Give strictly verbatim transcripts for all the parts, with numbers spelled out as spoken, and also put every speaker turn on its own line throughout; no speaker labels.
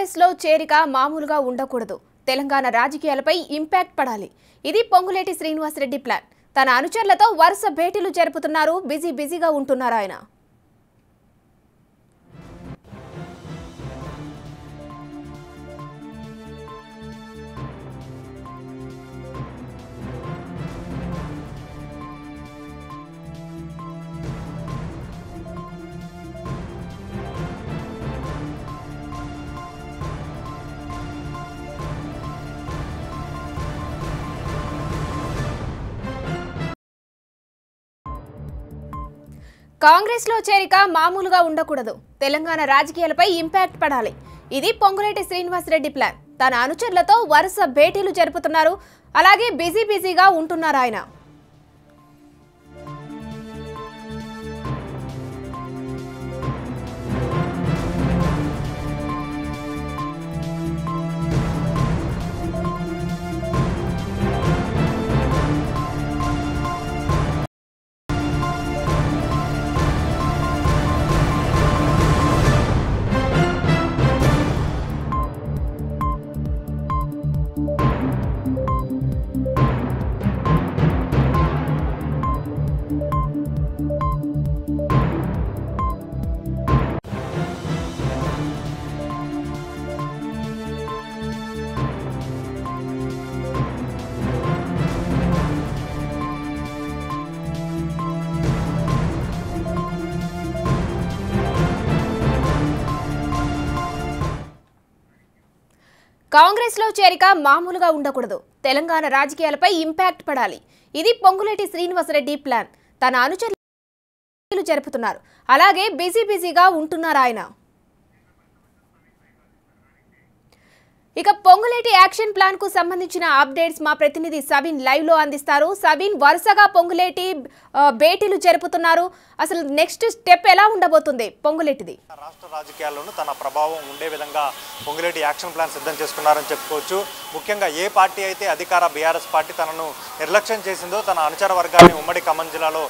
కాంగ్రెస్ లో చేరిక మామూలుగా ఉండకూడదు. తెలంగాణ రాజకీయాలపై ఇంపాక్ట్ పడాలి. ఇది పొంగులేటి శ్రీనివాసరెడ్డి ప్లాన్. తన అనుచరులతో వరుస భేటీలు జరుపుతున్నారు. బిజీ బిజీగా ఉంటున్నారు ఆయన. కాంగ్రెస్ లో చేరిక మామూలుగా ఉండకూడదు. తెలంగాణ రాజకీయాలపై ఇంపాక్ట్ పడాలి. ఇది పొంగులేటి శ్రీనివాసరెడ్డి ప్లాన్. తన అనుచరులతో వరుస భేటీలు జరుపుతున్నారు. అలాగే బిజీ బిజీగా ఉంటున్నారు ఆయన. కాంగ్రెస్ లో చేరిక మామూలుగా ఉండకూడదు. తెలంగాణ రాజకీయాలపై ఇంపాక్ట్ పడాలి. ఇది పొంగులేటి శ్రీనివాసరెడ్డి ప్లాన్. తన అనుచరులు జరుపుతున్నారు. అలాగే బిజీ బిజీగా ఉంటున్నారు ఆయన. ఇక పొంగులేటి యాక్షన్ ప్లాన్ కు సంబంధించిన అప్డేట్స్ మా ప్రతినిధి సబీన్ లైవ్ లో అందిస్తారు. సబీన్, వరుసగా పొంగులేటి భేటీలు జరుపుతున్నారు. అసలు నెక్స్ట్ స్టెప్ ఎలా ఉండబోతుంది పొంగులేటిది?
రాష్ట్ర రాజకీయాల్లోనూ తన ప్రభావం ఉండే విధంగా పొంగులేటి యాక్షన్ ప్లాన్ సిద్ధం చేసుకున్నారని చెప్పుకోవచ్చు. ముఖ్యంగా ఏ పార్టీ అయితే అధికార బీఆర్ఎస్ పార్టీ తనను నిర్లక్ష్యం చేసిందో తన అనుచర వర్గాన్ని ఉమ్మడి ఖమ్మం జిల్లాలో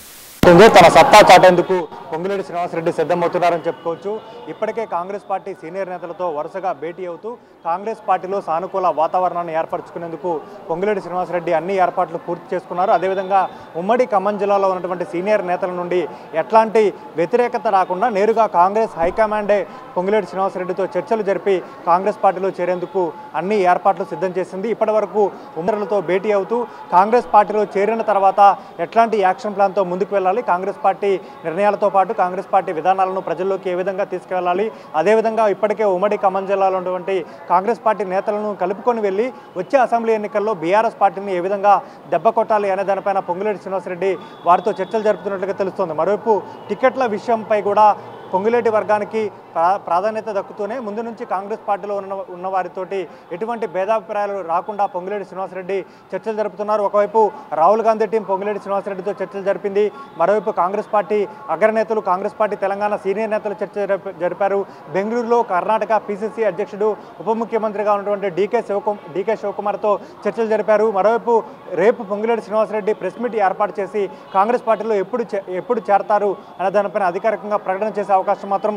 తన సత్తా చాటేందుకు పొంగులేటి శ్రీనివాసరెడ్డి సిద్ధమవుతున్నారని చెప్పుకోవచ్చు. ఇప్పటికే కాంగ్రెస్ పార్టీ సీనియర్ నేతలతో వరుసగా భేటీ అవుతూ కాంగ్రెస్ పార్టీలో సానుకూల వాతావరణాన్ని ఏర్పరచుకునేందుకు పొంగులేటి శ్రీనివాసరెడ్డి అన్ని ఏర్పాట్లు పూర్తి చేసుకున్నారు. అదేవిధంగా ఉమ్మడి ఖమ్మం జిల్లాలో ఉన్నటువంటి సీనియర్ నేతల నుండి ఎట్లాంటి వ్యతిరేకత రాకుండా నేరుగా కాంగ్రెస్ హైకమాండే పొంగులేటి శ్రీనివాసరెడ్డితో చర్చలు జరిపి కాంగ్రెస్ పార్టీలో చేరేందుకు అన్ని ఏర్పాట్లు సిద్ధం చేసింది. ఇప్పటి వరకు ఉమ్మరులతో భేటీ అవుతూ కాంగ్రెస్ పార్టీలో చేరిన తర్వాత ఎట్లాంటి యాక్షన్ ప్లాన్తో ముందుకు వెళ్ళాలి, కాంగ్రెస్ పార్టీ నిర్ణయాలతో పాటు కాంగ్రెస్ పార్టీ విధానాలను ప్రజల్లోకి ఏ విధంగా తీసుకువెళ్ళాలి, అదేవిధంగా ఇప్పటికే ఉమ్మడి ఖమ్మం జిల్లాలో ఉన్నటువంటి కాంగ్రెస్ పార్టీ నేతలను కలుపుకొని వెళ్ళి వచ్చే అసెంబ్లీ ఎన్నికల్లో బీఆర్ఎస్ పార్టీని ఏ విధంగా దెబ్బ కొట్టాలి అనే దానిపైన పొంగులేటి శ్రీనివాసరెడ్డి వారితో చర్చలు జరుపుతున్నట్లుగా తెలుస్తోంది. మరోవైపు టికెట్ల విషయంపై కూడా పొంగులేటి వర్గానికి ప్రా ప్రాధాన్యత దక్కుతూనే ముందు నుంచి కాంగ్రెస్ పార్టీలో ఉన్న ఉన్న వారితోటి ఎటువంటి భేదాభిప్రాయాలు రాకుండా పొంగులేటి శ్రీనివాసరెడ్డి చర్చలు జరుపుతున్నారు. ఒకవైపు రాహుల్ గాంధీ టీం పొంగులేటి శ్రీనివాసరెడ్డితో చర్చలు జరిపింది. మరోవైపు కాంగ్రెస్ పార్టీ అగ్రనేతలు, కాంగ్రెస్ పార్టీ తెలంగాణ సీనియర్ నేతలు చర్చ జరిపారు. బెంగళూరులో కర్ణాటక పీసీసీ అధ్యక్షుడు ఉప ముఖ్యమంత్రిగా ఉన్నటువంటి డీకే శివకుమార్ డీకే శివకుమార్తో చర్చలు జరిపారు. మరోవైపు రేపు పొంగులేటి శ్రీనివాసరెడ్డి ప్రెస్ మీట్ ఏర్పాటు చేసి కాంగ్రెస్ పార్టీలో ఎప్పుడు ఎప్పుడు చేరతారు అనే దానిపైన అధికారికంగా ప్రకటన చేసే అవకాశం మాత్రం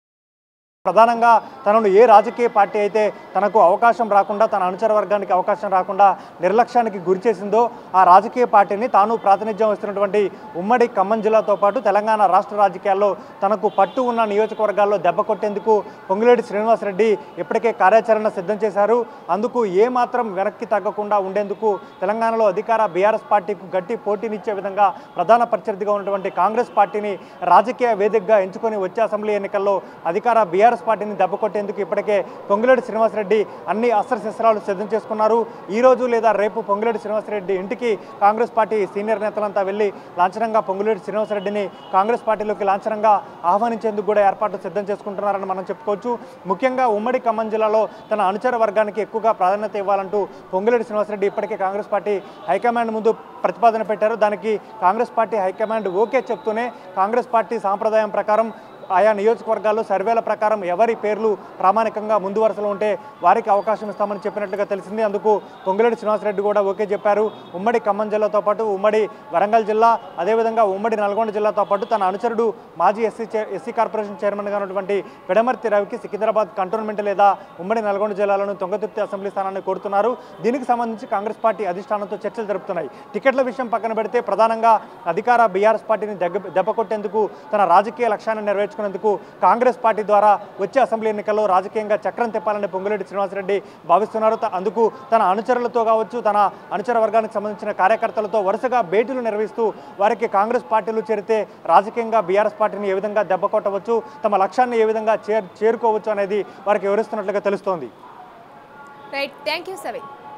ప్రధానంగా తనను ఏ రాజకీయ పార్టీ అయితే తనకు అవకాశం రాకుండా, తన అనుచర వర్గానికి అవకాశం రాకుండా నిర్లక్ష్యానికి గురి చేసిందో ఆ రాజకీయ పార్టీని తాను ప్రాతినిధ్యం వస్తున్నటువంటి ఉమ్మడి ఖమ్మం జిల్లాతో పాటు తెలంగాణ రాష్ట్ర రాజకీయాల్లో తనకు పట్టు ఉన్న నియోజకవర్గాల్లో దెబ్బ కొట్టేందుకు పొంగులేటి శ్రీనివాసరెడ్డి ఇప్పటికే కార్యాచరణ సిద్ధం చేశారు. అందుకు ఏమాత్రం వెనక్కి తగ్గకుండా ఉండేందుకు తెలంగాణలో అధికార బీఆర్ఎస్ పార్టీకు గట్టి పోటీనిచ్చే విధంగా ప్రధాన ప్రత్యర్థిగా ఉన్నటువంటి కాంగ్రెస్ పార్టీని రాజకీయ వేదికగా ఎంచుకొని వచ్చే అసెంబ్లీ ఎన్నికల్లో అధికార బీఆర్ఎస్ పార్టీని దెబ్బ కొట్టేందుకు ఇప్పటికే పొంగులేటి శ్రీనివాసరెడ్డి అన్ని అస్త్రశస్త్రాలు సిద్ధం చేసుకున్నారు. ఈ రోజు లేదా రేపు పొంగులేటి శ్రీనివాసరెడ్డి ఇంటికి కాంగ్రెస్ పార్టీ సీనియర్ నేతలంతా వెళ్లి లాంఛనంగా పొంగులేటి శ్రీనివాసరెడ్డిని కాంగ్రెస్ పార్టీలోకి లాంఛనంగా ఆహ్వానించేందుకు కూడా ఏర్పాట్లు సిద్ధం చేసుకుంటున్నారని మనం చెప్పుకోవచ్చు. ముఖ్యంగా ఉమ్మడి ఖమ్మం జిల్లాలో తన అనుచర వర్గానికి ఎక్కువగా ప్రాధాన్యత ఇవ్వాలంటూ పొంగులేటి శ్రీనివాసరెడ్డి ఇప్పటికే కాంగ్రెస్ పార్టీ హైకమాండ్ ముందు ప్రతిపాదన పెట్టారు. దానికి కాంగ్రెస్ పార్టీ హైకమాండ్ ఓకే చెప్తూనే కాంగ్రెస్ పార్టీ సాంప్రదాయం ప్రకారం ఆయా నియోజకవర్గాల్లో సర్వేల ప్రకారం ఎవరి పేర్లు ప్రామాణికంగా ముందు వరుసలో ఉంటే వారికి అవకాశం ఇస్తామని చెప్పినట్లుగా తెలిసింది. అందుకు పొంగులేటి శ్రీనివాసరెడ్డి కూడా ఓకే చెప్పారు. ఉమ్మడి ఖమ్మం జిల్లాతో పాటు ఉమ్మడి వరంగల్ జిల్లా, అదేవిధంగా ఉమ్మడి నల్గొండ జిల్లాతో పాటు తన అనుచరుడు మాజీ ఎస్సీ ఎస్సీ కార్పొరేషన్ చైర్మన్గా ఉన్నటువంటి పెడమర్తి రవికి సికింద్రాబాద్ కంటోన్మెంట్ లేదా ఉమ్మడి నల్గొండ జిల్లాలోని తుంగతుర్తి అసెంబ్లీ స్థానాన్ని కోరుతున్నారు. దీనికి సంబంధించి కాంగ్రెస్ పార్టీ అధిష్టానంతో చర్చలు జరుపుతున్నాయి. టికెట్ల విషయం పక్కన పెడితే ప్రధానంగా అధికార బీఆర్ఎస్ పార్టీని దెబ్బ దెబ్బకొట్టేందుకు, తన రాజకీయ లక్ష్యాన్ని నెరవేర్చుకునేందుకు కాంగ్రెస్ పార్టీ ద్వారా వచ్చే అసెంబ్లీ ఎన్నికల్లో రాజకీయంగా చక్రం తిప్పాలని పొంగులేటి శ్రీనివాసరెడ్డి భావిస్తున్నారు. అందుకు తన అనుచరులతో కావచ్చు, తన అనుచర వర్గానికి సంబంధించిన కార్యకర్తలతో వరుసగా భేటీలు నిర్వహిస్తూ వారికి కాంగ్రెస్ పార్టీలు చేరితే రాజకీయంగా బీఆర్ఎస్ పార్టీని ఏ విధంగా దెబ్బ కొట్టవచ్చు, తమ లక్ష్యాన్ని ఏ విధంగా చేరుకోవచ్చు అనేది వారికి వివరిస్తున్నట్లుగా తెలుస్తోంది.
Right, thank you సవి.